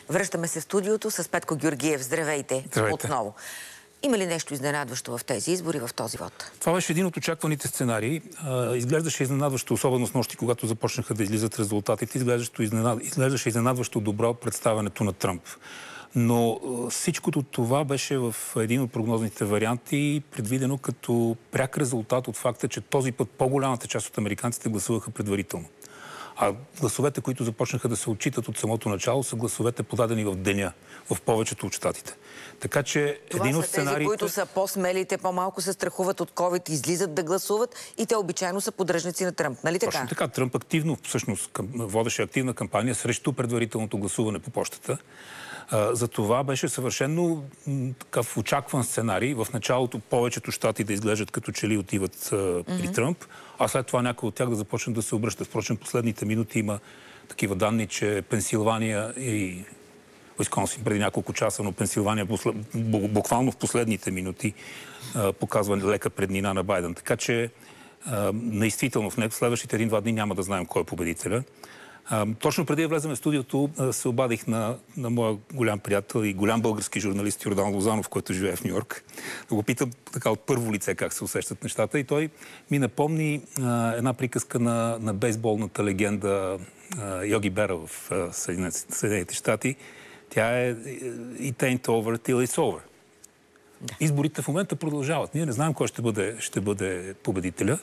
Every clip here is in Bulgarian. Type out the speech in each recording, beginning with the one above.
Връщаме се в студиото с Петко Георгиев. Здравейте. Здравейте. Отново. Има ли нещо изненадващо в тези избори, в този вод? Това беше един от очакваните сценарии. Изглеждаше изненадващо, особено с нощи, когато започнаха да излизат резултатите. Изглеждаше изненадващо добро представянето на Тръмп. Но всичкото това беше в един от прогнозните варианти, предвидено като пряк резултат от факта, че този път по-голямата част от американците гласуваха предварително. А гласовете, които започнаха да се отчитат от самото начало, са гласовете подадени в деня, в повечето от щатите. Така че това един от са тези, сценариите... които са по-смелите, по-малко се страхуват от COVID, излизат да гласуват и те обичайно са поддръжници на Тръмп. Нали така? Точно така. Тръмп активно, всъщност, водеше активна кампания срещу предварителното гласуване по почтата. За това беше съвършено такъв очакван сценарий. В началото повечето щати да изглеждат като че ли отиват при Тръмп, а след това някои от тях да започнат да се обръщат. Впрочем, последните минути има такива данни, че Пенсилвания и Уисконсин преди няколко часа, но Пенсилвания буквално в последните минути показва лека преднина на Байден. Така че действително в следващите един-два дни няма да знаем кой е победителя. Точно преди да влезем в студиото, се обадих на моя голям приятел и голям български журналист Йордан Лозанов, който живее в Ню-Йорк. Да го питам така от първо лице как се усещат нещата. И той ми напомни една приказка на бейсболната легенда Йоги Бера в Съединените щати. Тя е "It ain't over till it's over". Да. Изборите в момента продължават. Ние не знаем кой ще бъде победителя.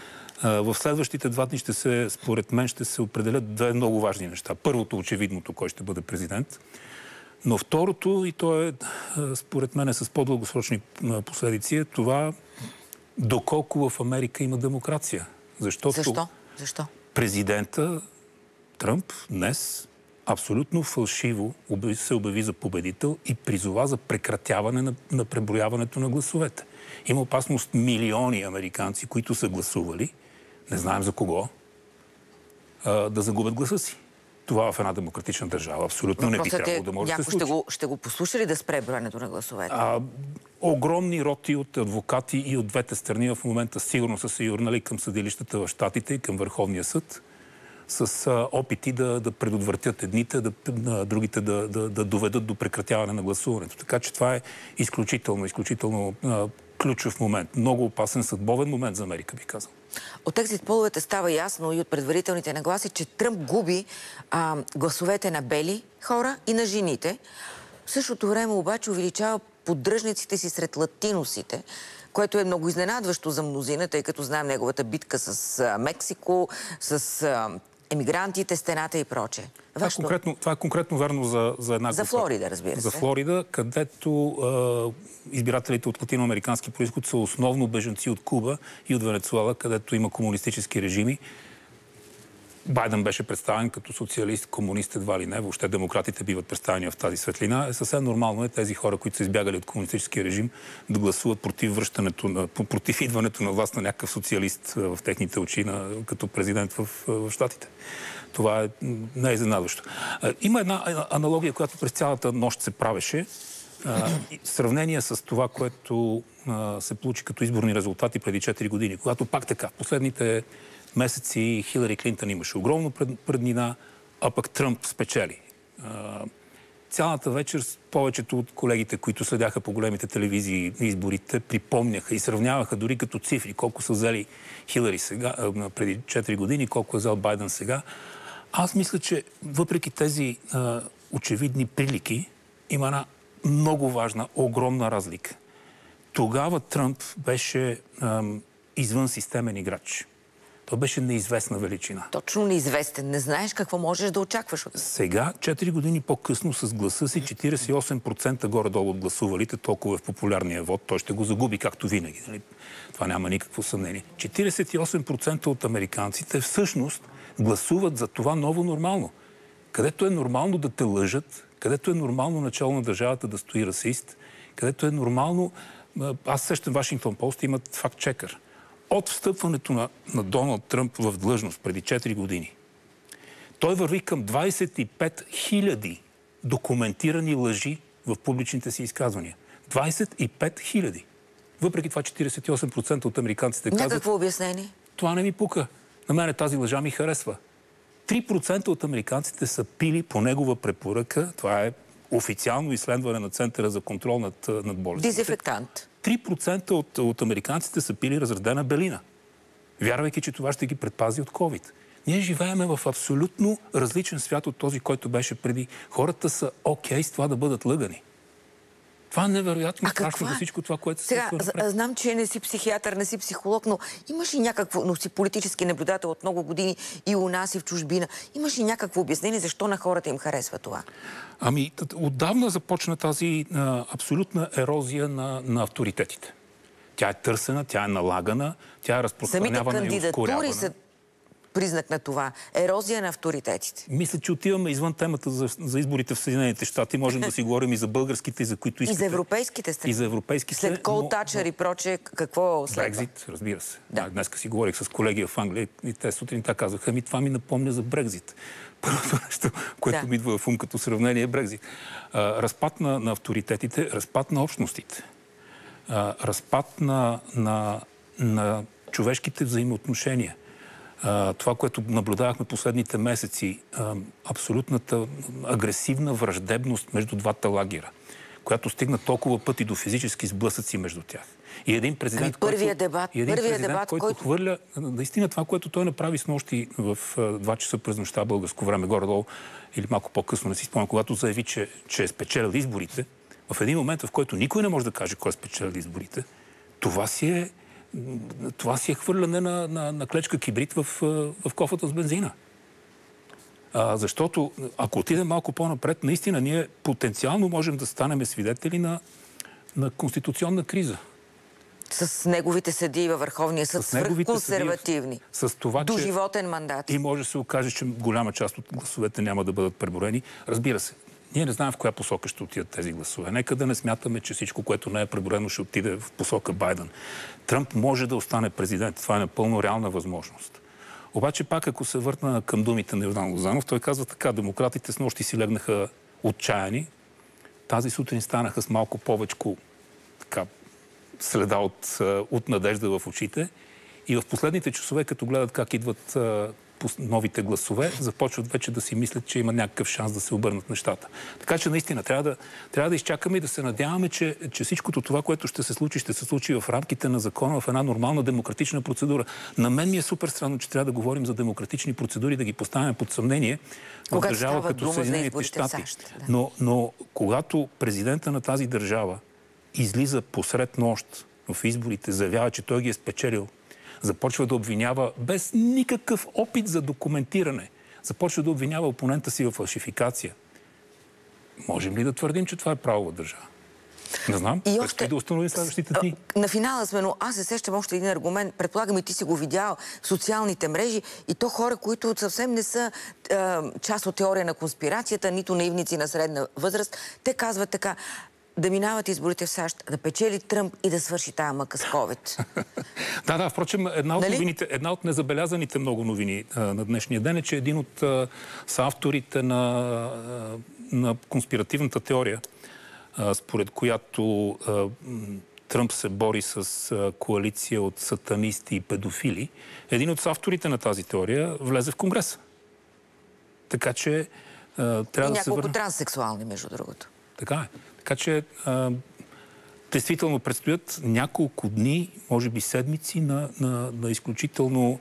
В следващите 2 дни според мен ще се определят две много важни неща. Първото, очевидното, кой ще бъде президент. Но второто, и то е според мен с по-дългосрочни последици, е това доколко в Америка има демокрация. Защо? Президента Тръмп днес абсолютно фалшиво се обяви за победител и призова за прекратяване на преброяването на гласовете. Има опасност милиони американци, които са гласували, не знаем за кого, да загубят гласа си. Това в една демократична държава абсолютно не би трябвало да може да се случи. Ще го послуша ли да спре броенето на гласовете? Огромни роти от адвокати и от двете страни в момента сигурно са се юрнали към съдилищата в щатите и към Върховния съд с опити да предотвратят едните, другите да доведат до прекратяване на гласуването. Така че това е изключително ключов момент. Много опасен съдбовен момент за Америка, би казал. От екзит половете става ясно и от предварителните нагласи, че Тръмп губи гласовете на бели хора и на жените. В същото време обаче увеличава поддръжниците си сред латиносите, което е много изненадващо за мнозина, тъй като знаем неговата битка с Мексико, с емигрантите, стената и прочее. Това е конкретно верно за една група. За Флорида, разбира се. За Флорида, където избирателите от латиноамерикански произход са основно бежанци от Куба и от Венецуела, където има комунистически режими. Байден беше представен като социалист, комунист, едва ли не. Въобще демократите биват представени в тази светлина. Съвсем нормално е тези хора, които са избягали от комунистическия режим, да гласуват против идването на власт на някакъв социалист в техните очи, като президент в щатите. Това не е изненадващо. Има една аналогия, която през цялата нощ се правеше. Сравнение с това, което се получи като изборни резултати преди 4 години. Когато пак така, в последните месеци Хилари Клинтън имаше огромна преднина, а пък Тръмп спечели. Цялата вечер повечето от колегите, които следяха по големите телевизии изборите, припомняха и сравняваха дори като цифри, колко са взели Хилари сега, преди 4 години, колко е взел Байден сега. Аз мисля, че въпреки тези очевидни прилики, има една много важна, огромна разлика. Тогава Тръмп беше извън системен играч. Той беше неизвестна величина. Точно неизвестен. Не знаеш какво можеш да очакваш от това. Сега, 4 години по-късно, с гласа си 48% горе-долу от гласувалите, толкова е в популярния вод, той ще го загуби, както винаги. Нали? Това няма никакво съмнение. 48% от американците всъщност гласуват за това ново нормално. Където е нормално да те лъжат, където е нормално начало на държавата да стои расист, където е нормално... Аз сещам Вашингтон Пост, имат факт-чекър. От встъпването на Доналд Тръмп в длъжност преди 4 години, той върви към 25 000 документирани лъжи в публичните си изказвания. 25 000. Въпреки това 48% от американците казват... Някакво обяснение? Това не ми пука. На мен тази лъжа ми харесва. 3% от американците са пили по негова препоръка. Това е официално изследване на Центъра за контрол над болестите. Дезинфектант. 3% от американците са пили разредена белина, вярвайки, че това ще ги предпази от COVID. Ние живееме в абсолютно различен свят от този, който беше преди. Хората са окей с това да бъдат лъгани. Това е невероятно страшно за всичко това, което се случва. Сега, знам, че не си психиатър, не си психолог, но имаш ли някакво, но си политически наблюдател от много години и у нас, и в чужбина, имаш ли някакво обяснение защо на хората им харесва това? Ами, отдавна започна тази абсолютна ерозия на авторитетите. Тя е търсена, тя е налагана, тя е разпространявана и ускорявана. Самите кандидатури са признак на това. Ерозия на авторитетите. Мисля, че отиваме извън темата за изборите в Съединените щати. Можем да си говорим и за българските, за които искате. И за европейските страни. И за европейските. След Кол Тачър и прочее, какво следва? Брекзит, разбира се. Да. Днеска си говорих с колеги в Англия и те сутринта казаха, това ми напомня за Брекзит. Първото нещо, което ми идва в ум като сравнение е Брекзит. Разпад на авторитетите, разпад на общностите. Разпад на човешките взаимоотношения. Това, което наблюдавахме последните месеци, абсолютната агресивна враждебност между двата лагера, която стигна толкова пъти до физически сблъсъци между тях. И един президент, който хвърля наистина това, което той направи снощи в 2 часа през нощта българско време, горе-долу, или малко по-късно, не си спомням, когато заяви, че е спечелил изборите, в един момент, в който никой не може да каже кой е спечелил изборите, това си е хвърляне на клечка кибрид в кофата с бензина. Защото, ако отидем малко по-напред, наистина ние потенциално можем да станем свидетели на конституционна криза. С неговите съдии във Върховния съд, свръхконсервативни. С това, доживотен мандат. И може да се окаже, че голяма част от гласовете няма да бъдат преброени. Разбира се, ние не знаем в коя посока ще отидат тези гласове. Нека да не смятаме, че всичко, което не е преброено, ще отиде в посока Байден. Тръмп може да остане президент. Това е напълно реална възможност. Обаче пак, ако се върна към думите на Йордан Лозанов, той казва така: демократите снощи си легнаха отчаяни. Тази сутрин станаха с малко повечко следа от надежда в очите. И в последните часове, като гледат как идват новите гласове, започват вече да си мислят, че има някакъв шанс да се обърнат нещата. Така че наистина трябва да изчакаме и да се надяваме, че всичкото това, което ще се случи в рамките на закона, в една нормална демократична процедура. На мен ми е супер странно, че трябва да говорим за демократични процедури, да ги поставяме под съмнение в държава като Съединените щати. Но когато президента на тази държава излиза посред нощ в изборите, заявява, че той ги е спечелил, започва да обвинява без никакъв опит за документиране, започва да обвинява опонента си в фалшификация. Можем ли да твърдим, че това е правова държава? Не знам. Предстои да установим следващите дни. На финала сме, но аз се сещам още един аргумент. Предполагам и ти си го видял в социалните мрежи и то хора, които съвсем не са част от теория на конспирацията, нито наивници на средна възраст. Те казват така: да минават изборите в САЩ, да печели Тръмп и да свърши тая мъка с COVID. Да, впрочем, една от незабелязаните много новини на днешния ден е, че един от съавторите на конспиративната теория, според която Тръмп се бори с коалиция от сатанисти и педофили, един от съавторите на тази теория влезе в Конгреса. Така че трябва да се върне... И няколко транссексуални, между другото. Така е. Така че действително предстоят няколко дни, може би седмици на изключително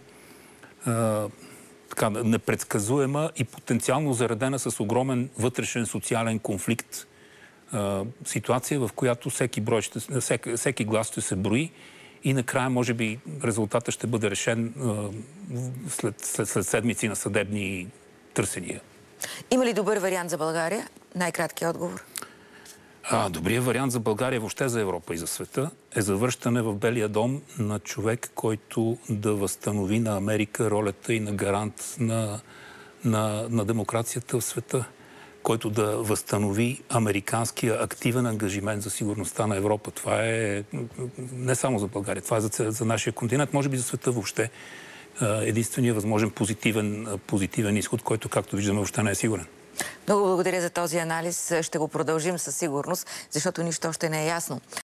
непредсказуема и потенциално заредена с огромен вътрешен социален конфликт ситуация, в която всеки глас ще се брои и накрая, може би, резултата ще бъде решен след седмици на съдебни търсения. Има ли добър вариант за България? Най-краткият отговор. Добрият вариант за България, въобще за Европа и за света, е завръщане в Белия дом на човек, който да възстанови на Америка ролята и на гарант на демокрацията в света, който да възстанови американския активен ангажимент за сигурността на Европа. Това е не само за България, това е за нашия континент, може би за света въобще. Единственият възможен позитивен изход, който, както виждаме, въобще не е сигурен. Много благодаря за този анализ. Ще го продължим със сигурност, защото нищо още не е ясно.